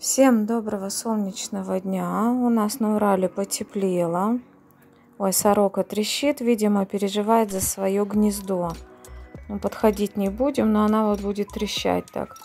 Всем доброго солнечного дня. У нас на Урале потеплело. Ой, сорока трещит, видимо, переживает за свое гнездо. Ну, подходить не будем, но она вот будет трещать так.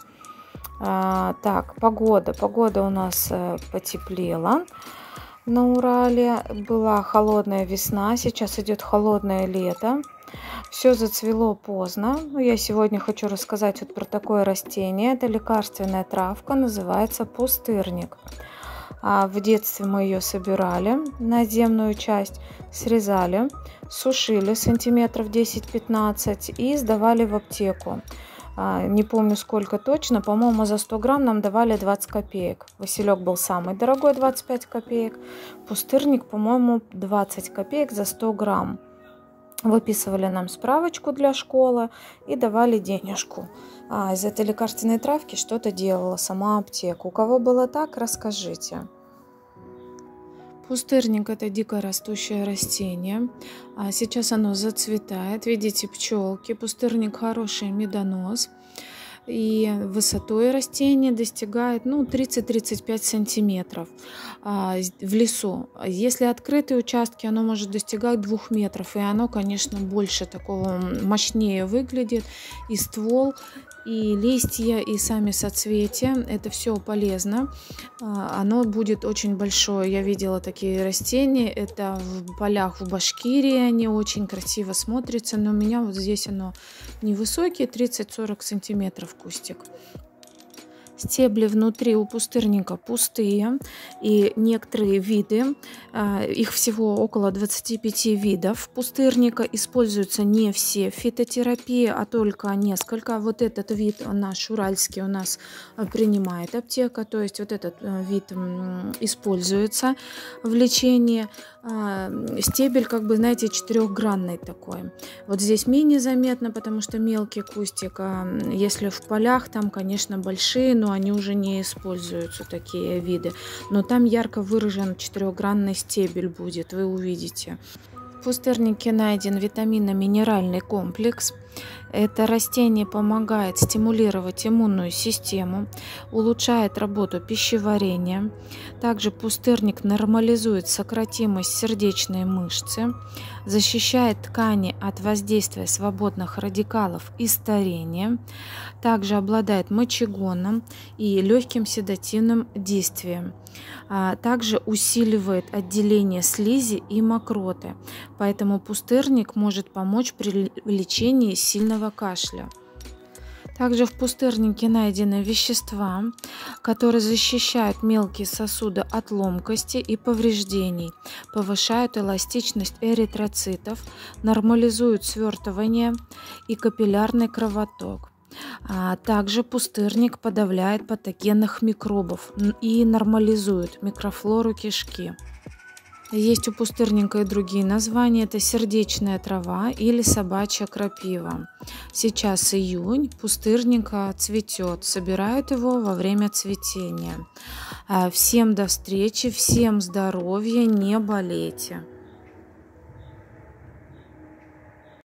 Так, погода. Погода у нас потеплела. На Урале была холодная весна, сейчас идет холодное лето. Все зацвело поздно. Я сегодня хочу рассказать вот про такое растение. Это лекарственная травка, называется пустырник. В детстве мы ее собирали, наземную часть, срезали, сушили сантиметров 10-15 и сдавали в аптеку. Не помню сколько точно, по-моему, за 100 грамм нам давали 20 копеек. Василек был самый дорогой, 25 копеек. Пустырник, по-моему, 20 копеек за 100 грамм. Выписывали нам справочку для школы и давали денежку. Из этой лекарственной травки что-то делала сама аптека. У кого было так, расскажите. Пустырник – это дикорастущее растение. Сейчас оно зацветает. Видите, пчелки. Пустырник хороший медонос. И высотой растения достигает 30-35 сантиметров в лесу. Если открытые участки, оно может достигать 2 метров. И оно, конечно, больше такого, мощнее выглядит. И ствол, и листья, и сами соцветия. Это все полезно. Оно будет очень большое. Я видела такие растения. Это в полях в Башкирии. Они очень красиво смотрятся. Но у меня вот здесь оно невысокие, 30-40 сантиметров кустик. Стебли внутри у пустырника пустые, и некоторые виды, их всего около 25 видов пустырника, используются не все в фитотерапии, а только несколько. Вот этот вид наш уральский у нас принимает аптека, то есть вот этот вид используется в лечении. Стебель, как бы, знаете, четырехгранный такой. Вот здесь менее заметно, потому что мелкий кустик. Если в полях, там, конечно, большие, но они уже не используются, такие виды. Но там ярко выражен четырехгранный стебель будет, вы увидите. В пустырнике найден витаминно-минеральный комплекс. Это растение помогает стимулировать иммунную систему, улучшает работу пищеварения. Также пустырник нормализует сократимость сердечной мышцы, защищает ткани от воздействия свободных радикалов и старения. Также обладает мочегоном и легким седативным действием. Также усиливает отделение слизи и мокроты. Поэтому пустырник может помочь при лечении сильного кашля. Также в пустырнике найдены вещества, которые защищают мелкие сосуды от ломкости и повреждений, повышают эластичность эритроцитов, нормализуют свертывание и капиллярный кровоток. Также пустырник подавляет патогенных микробов и нормализует микрофлору кишки. Есть у пустырника и другие названия. Это сердечная трава или собачья крапива. Сейчас июнь, пустырник цветет. Собирают его во время цветения. Всем до встречи, всем здоровья, не болейте.